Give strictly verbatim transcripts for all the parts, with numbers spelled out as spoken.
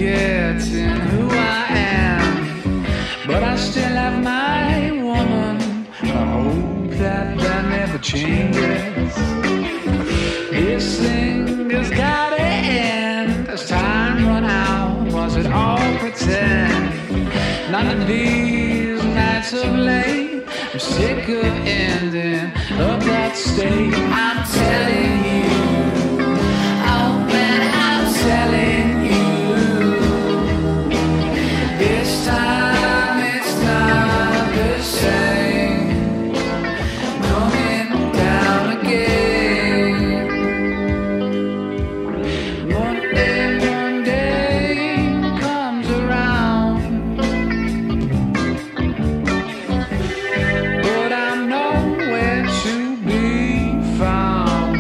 forgetting who I am, but I still have my woman. I hope that that never changes. This thing has gotta end. As time run out, was it all pretend? None of these nights of late, I'm sick of ending up that state. I'm telling you, oh man, I'm telling you, this time it's not the same. Coming down again. Monday, Monday comes around, but I'm nowhere to be found.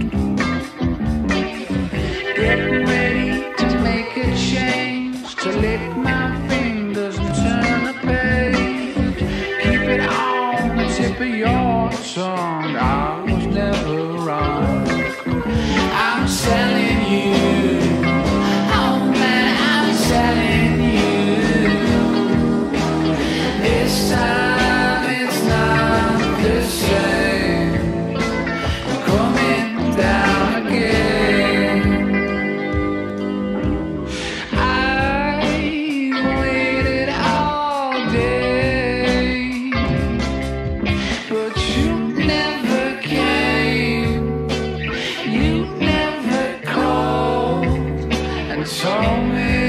Getting ready to make a change, to lick my fingers and turn the page. Keep it on the tip of your tongue, I was never wrong. I'm telling you, oh man, I'm telling you, this time it's not the same. Coming down again. I waited all day, but you never came. You never called and told me